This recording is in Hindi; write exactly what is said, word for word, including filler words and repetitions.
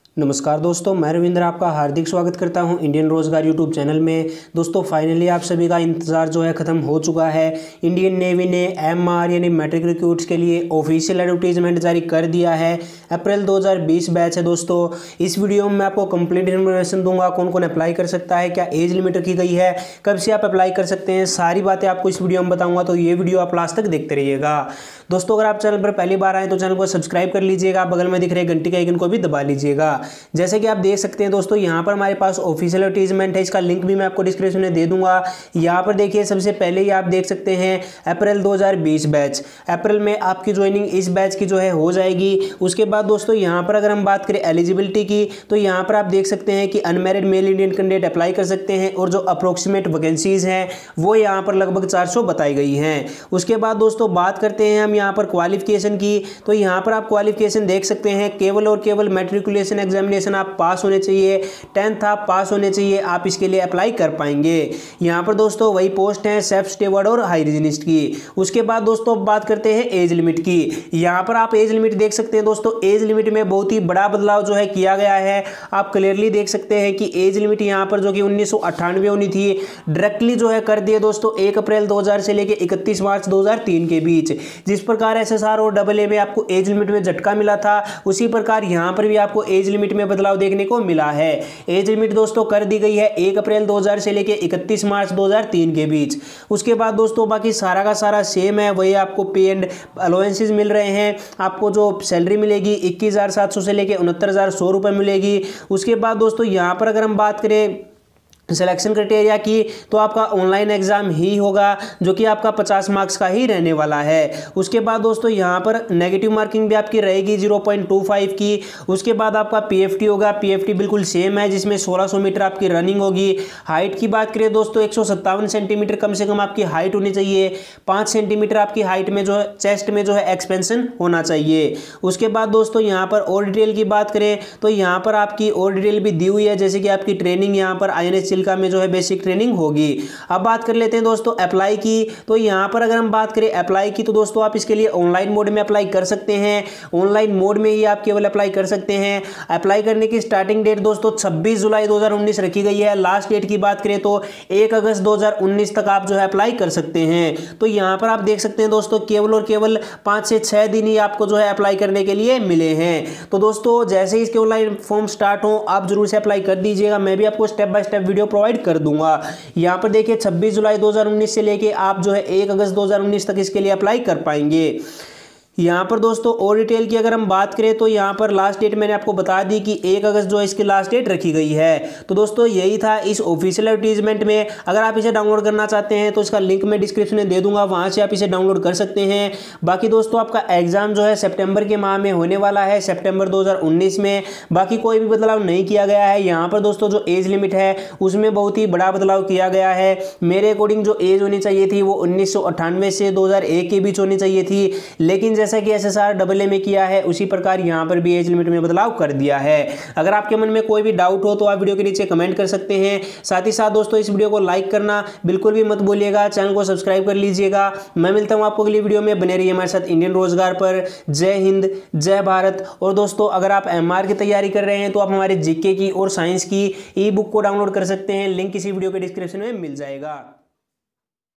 नमस्कार दोस्तों, मैं रविंद्र आपका हार्दिक स्वागत करता हूं इंडियन रोजगार यूट्यूब चैनल में। दोस्तों फाइनली आप सभी का इंतज़ार जो है ख़त्म हो चुका है। इंडियन नेवी ने एम आर यानी मैट्रिक रिक्रूट्स के लिए ऑफिशियल एडवर्टीजमेंट जारी कर दिया है। अप्रैल दो हज़ार बीस बैच है दोस्तों। इस वीडियो में मैं आपको कंप्लीट इन्फॉर्मेशन दूंगा, कौन कौन अप्लाई कर सकता है, क्या एज लिमिट रखी गई है, कब से आप अप्लाई कर सकते हैं, सारी बातें आपको इस वीडियो में बताऊँगा, तो ये वीडियो आप लास्ट तक देखते रहिएगा। दोस्तों अगर आप चैनल पर पहली बार आए तो चैनल को सब्सक्राइब कर लीजिएगा, बगल में दिख रहे घंटी का आइकन को भी दबा लीजिएगा। जैसे कि आप देख सकते हैं दोस्तों, यहाँ पर हमारे पास ऑफिशियल एडवर्टीजमेंट है, इसका लिंक भी मैं आपको डिस्क्रिप्शन में दे दूंगा। यहाँ पर देखिए, सबसे पहले ही आप देख सकते हैं अप्रैल दो हज़ार बीस बैच। अप्रैल में आपकी ज्वाइनिंग इस बैच की जो है हो जाएगी। उसके बाद दोस्तों यहाँ पर अगर हम बात करें एलिजिबिलिटी की, तो यहाँ पर आप देख सकते हैं कि unmarried male Indian candidate apply कर सकते हैं और जो अप्रोक्सीमेट वैकेंसीज हैं वो यहाँ पर लगभग चार सौ बताई गई हैं। उसके बाद दोस्तों बात करते हैं हम यहाँ पर क्वालिफिकेशन की, तो यहाँ पर आप क्वालिफिकेशन देख सकते हैं, केवल और केवल मैट्रिकुलेशन एग्जामिनेशन आप पास होने चाहिए, टेंथ आप पास होने चाहिए, आप इसके लिए अप्लाई कर पाएंगे। यहाँ पर दोस्तों वही पोस्ट है सेफ स्टेवर्ड और हाइजीनिस्ट की। उसके बाद दोस्तों बात करते हैं एज लिमिट की। यहाँ पर आप एज लिमिट देख सकते हैं दोस्तों, एज लिमिट में बहुत ही बड़ा बदलाव जो है किया गया है। आप क्लियरली देख सकते हैं कि एज लिमिट यहाँ पर जो कि उन्नीस सौ अट्ठानवे होनी थी, डायरेक्टली जो है कर दिए दोस्तों एक अप्रैल दो हज़ार से लेकर इकतीस मार्च दो हज़ार तीन के बीच। जिस प्रकार एसएसआर और डबल ए में आपको एज लिमिट में झटका मिला था, उसी प्रकार यहाँ पर भी आपको एज लिमिट में बदलाव देखने को मिला है। एज लिमिट दोस्तों कर दी गई है एक अप्रैल दो हज़ार से लेकर इकतीस मार्च दो हज़ार तीन के बीच। उसके बाद दोस्तों बाकी सारा का सारा सेम है, वही आपको पे एंड अलाउंसेस मिल रहे हैं। आपको जो सैलरी मिलेगी इक्कीस हज़ार सात सौ से लेकर उनहत्तर हज़ार सौ रुपये मिलेगी। उसके बाद दोस्तों यहाँ पर अगर हम बात करें सिलेक्शन क्राइटेरिया की, तो आपका ऑनलाइन एग्जाम ही होगा जो कि आपका पचास मार्क्स का ही रहने वाला है। उसके बाद दोस्तों यहाँ पर नेगेटिव मार्किंग भी आपकी रहेगी ज़ीरो पॉइंट टू फाइव की। उसके बाद आपका पीएफटी होगा, पीएफटी बिल्कुल सेम है जिसमें सोलह सौ मीटर आपकी रनिंग होगी। हाइट की बात करें दोस्तों, एक सौ सत्तावन सेंटीमीटर कम से कम आपकी हाइट होनी चाहिए। पाँच सेंटीमीटर आपकी हाइट में जो है चेस्ट में जो है एक्सपेंशन होना चाहिए। उसके बाद दोस्तों यहाँ पर और डिटेल की बात करें तो यहाँ पर आपकी और डिटेल भी दी हुई है, जैसे कि आपकी ट्रेनिंग यहाँ पर आई एन एस का में जो है बेसिक ट्रेनिंग होगी। अब बात कर लेते हैं दोस्तों अप्लाई की, तो यहां पर अगर हम बात करें अप्लाई की, तो दोस्तों आप इसके लिए ऑनलाइन मोड में अप्लाई कर सकते हैं। ऑनलाइन मोड में ही आप केवल अप्लाई कर सकते हैं। अप्लाई करने की स्टार्टिंग डेट दोस्तों छब्बीस जुलाई दो हज़ार उन्नीस रखी गई है। लास्ट डेट की बात करें तो एक अगस्त दो हज़ार उन्नीस तक आप जो है अप्लाई कर सकते हैं। तो यहां पर आप देख सकते हैं दोस्तों, केवल और केवल पांच से छह दिन ही आपको जो है अप्लाई करने के लिए मिले हैं। तो दोस्तों जैसे ही इसके ऑनलाइन फॉर्म स्टार्ट हो, आप जरूर से अप्लाई कर दीजिएगा। मैं भी आपको step by step video provide कर दूंगा। यहां पर देखिए छब्बीस जुलाई दो हज़ार उन्नीस से लेके आप जो है एक अगस्त दो हज़ार उन्नीस तक इसके लिए अप्लाई कर पाएंगे। यहाँ पर दोस्तों और डिटेल की अगर हम बात करें तो यहाँ पर लास्ट डेट मैंने आपको बता दी कि एक अगस्त जो है इसकी लास्ट डेट रखी गई है। तो दोस्तों यही था इस ऑफिशियल एडवर्टीजमेंट में। अगर आप इसे डाउनलोड करना चाहते हैं तो इसका लिंक मैं डिस्क्रिप्शन में दे दूंगा, वहाँ से आप इसे डाउनलोड कर सकते हैं। बाकी दोस्तों आपका एग्जाम जो है सितंबर के माह में होने वाला है, सितंबर दो हज़ार उन्नीस में। बाकी कोई भी बदलाव नहीं किया गया है। यहाँ पर दोस्तों जो एज लिमिट है उसमें बहुत ही बड़ा बदलाव किया गया है। मेरे अकॉर्डिंग जो एज होनी चाहिए थी वो उन्नीस सौ अट्ठानवे से दो हज़ार एक के बीच होनी चाहिए थी, लेकिन जैसा कि एसएसआर डबल ए में किया है उसी प्रकार यहां पर भी एज लिमिट में बदलाव कर दिया है। अगर आपके मन में कोई भी डाउट हो तो आप वीडियो के नीचे कमेंट कर सकते हैं। साथ ही साथ दोस्तों इस वीडियो को लाइक करना बिल्कुल भी मत भूलिएगा, चैनल को सब्सक्राइब कर लीजिएगा। मैं मिलता हूं आपको अगली वीडियो में, बने रहिए हमारे साथ इंडियन रोजगार पर। जय हिंद, जय भारत। और दोस्तों अगर आप एमआर की तैयारी कर रहे हैं तो आप हमारे जीके की और साइंस की ई बुक को डाउनलोड कर सकते हैं, लिंक इसी वीडियो के डिस्क्रिप्शन में मिल जाएगा।